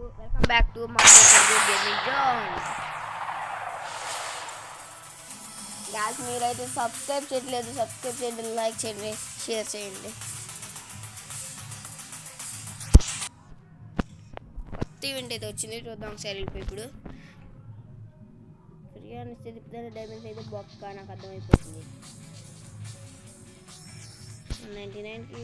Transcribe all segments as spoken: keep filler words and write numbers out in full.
welcome back to my gaming zone. Guys, మీరైతే subscribe చేయట్లేదు, subscribe చేయండి, లైక్ చేయండి, షేర్ చేయండి. కొత్త ఈవెంట్ అయితే వచ్చింది, చూద్దాం ఒకసారి వెళ్ళిపోయి. ఇప్పుడు ఫ్రీగా ఇస్తే తిప్పుతారు, డైమండ్స్ అయితే బొక్క నాకు అర్థమైపోతుంది. నైంటీ నైన్కి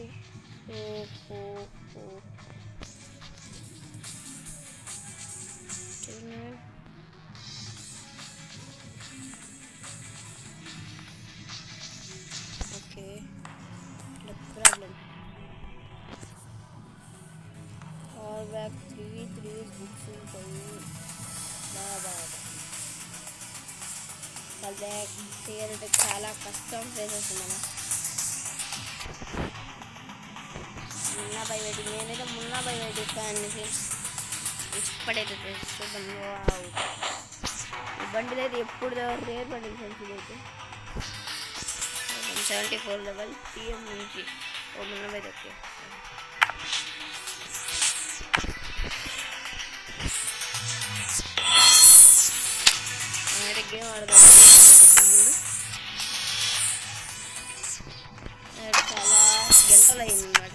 okay, no problem. All back three three books in the baba. All back here the chala custom faces mana. Munna by waiting nene the munna by waiting fan ni ఇప్పుడైతే చూద్దాం. ఈ బండిలో అయితే ఎప్పుడు రేర్ బండి సెన్సిల్ అయితే seventy four level TM నుంచి ఓ మున్న అయితే ఓకే. అయితే గేమ్ ఆడదాం. చాలా గంటలు అయింది అన్నమాట.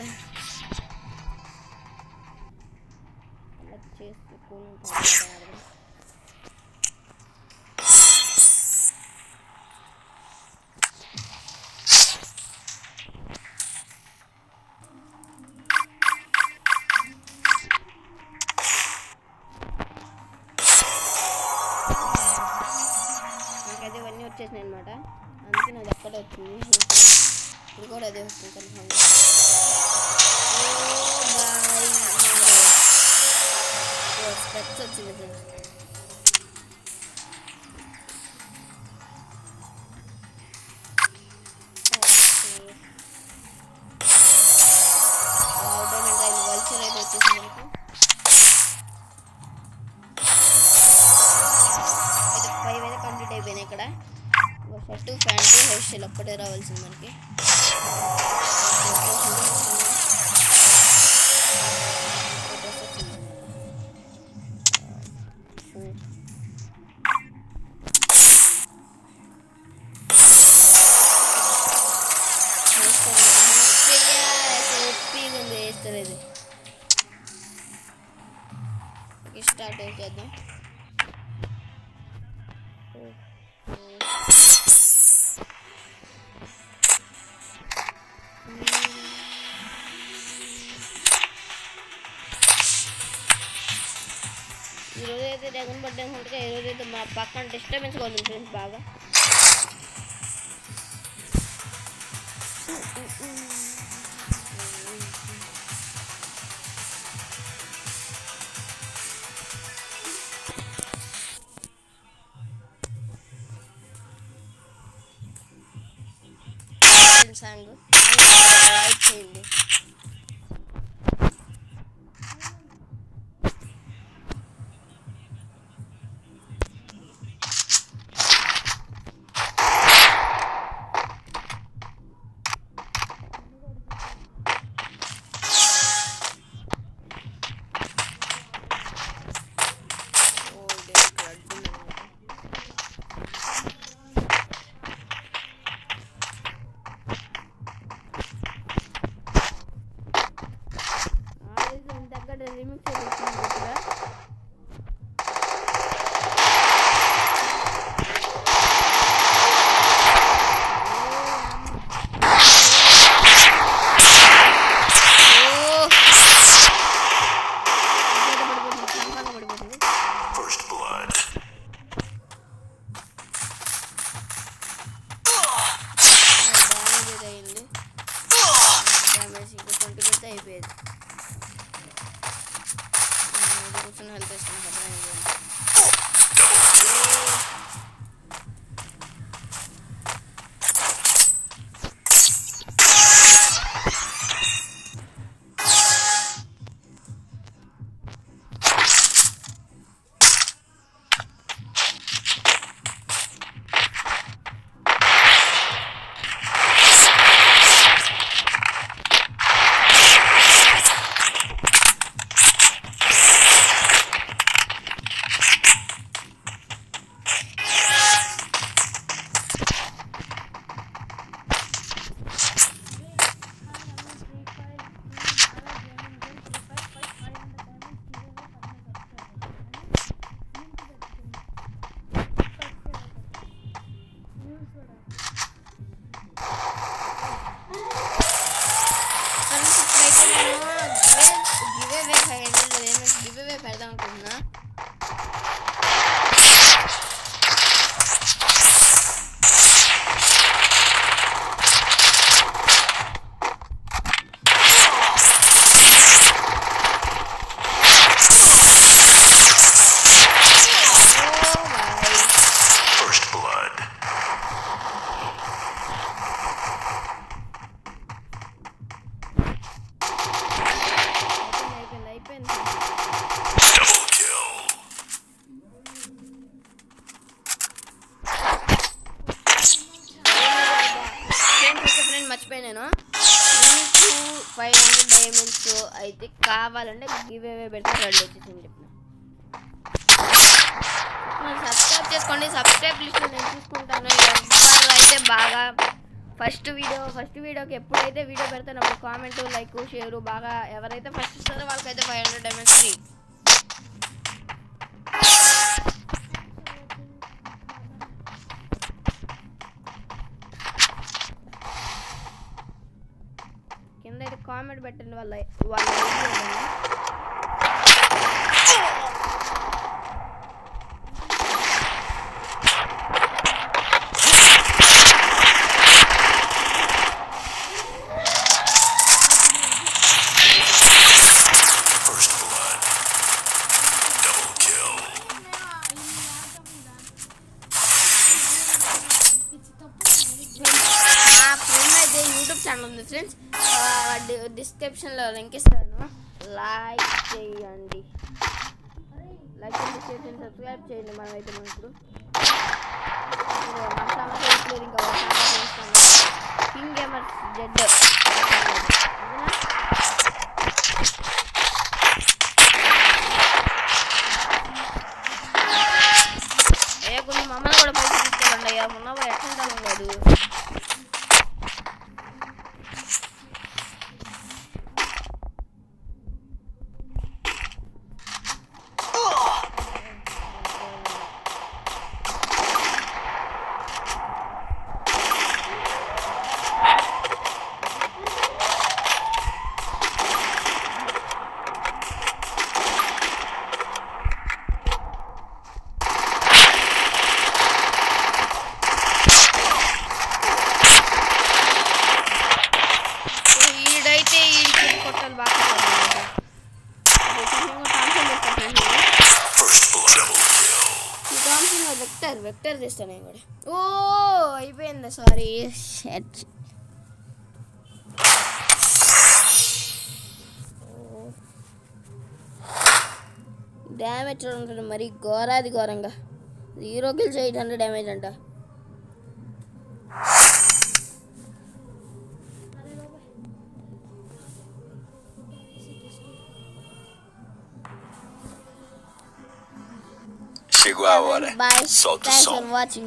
నాకైతే ఇవన్నీ వచ్చేసినాయి అనమాట, అందుకే నాది ఎక్కడ వచ్చింది. ఇప్పుడు కూడా అదే వస్తుంది కన్ఫామ్గా. స్పెక్స్ వచ్చింది ఫ్రెండ్స్. వల్చర్ అయితే వచ్చేసింది మనకు. అయితే ఫైవ్ అయితే కంప్లీట్ అయిపోయినాయి. ఇక్కడ షర్టు ప్యాంటు హెయిర్ స్టైల్ ఒక్కటే రావాల్సింది మనకి. స్టార్ట్ చేద్దాం. ఈరోజు అయితే డ్రాగన్ బర్త్డే అనుకుంటే ఈరోజు అయితే మా పక్కన డిస్టర్బెన్స్గా ఉంది ఫ్రెండ్స్ బాగా. సాంగ్ లైక్ చేయండి. అయిపోయేది కూర్చొని హెల్త్ వేసుకున్నాను. అనుకుంటున్నా. మర్చిపోయాను మీకు ఫైవ్ హండ్రెడ్ డైమండ్స్ అయితే కావాలంటే గివ్ అవే పెడితే రెడీ వచ్చేసింది చెప్పిన. మరి సబ్స్క్రైబ్ చేసుకోండి. సబ్స్క్రైబ్ లిస్ట్ నేను చూసుకుంటాను. ఎవరు అయితే బాగా ఫస్ట్ వీడియో ఫస్ట్ వీడియోకి ఎప్పుడైతే వీడియో పెడతాను అప్పుడు కామెంట్ లైక్ షేరు బాగా ఎవరైతే ఫస్ట్ ఇస్తారో వాళ్ళకైతే ఫైవ్ హండ్రెడ్ డైమండ్స్ ఫ్రీ. కింద అయితే కామెంట్ పెట్టండి వాళ్ళ వాళ్ళ ఛానల్ ఉంది ఫ్రెండ్స్, డిస్క్రిప్షన్లో లింక్ ఇస్తాను. లైక్ చేయండి, లైక్ చేయండి, షేర్ చేయండి, సబ్స్క్రైబ్ చేయండి. మనం అయితే మనం ఇప్పుడు మన ఛానల్ ఇంకా చేస్తాను. కింగ్ గేమర్స్ జెడ్ ఏ కొన్ని మమ్మల్ని కూడా పైకి తీసుకోండి. అయ్యా మొన్న ఎట్లుంటాను కాదు. వెక్టర్ వెక్టర్ చేస్తాను నేను కూడా. ఓ అయిపోయిందా, సారీ. డ్యామేజ్ ఉంటుంది మరి ఘోరాది ఘోరంగా. Zero kills eight hundred damage అంట. Chegou a hora. Bye. Solta o Thanks som. for watching.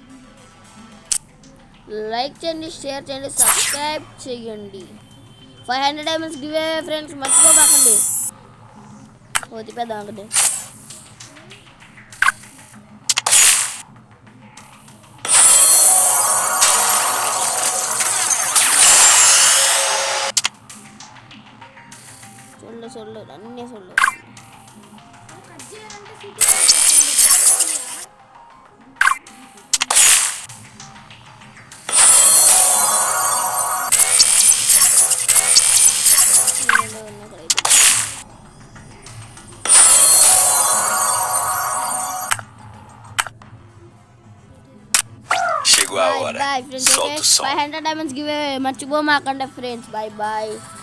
Like చేయండి, షేర్ చేయండి, సబ్స్క్రైబ్ చేయండి. Five hundred diamonds give away friends, మర్చిపోబాకండి. ఓతిపేద్దాం ఒకటి. సొల్లు సొల్లు అన్నీ సొల్లు. Chegou a hora. Bye, friends. Solta o som. Five hundred diamonds give away మర్చిపోమాకండి ఫ్రెండ్స్. Bye bye.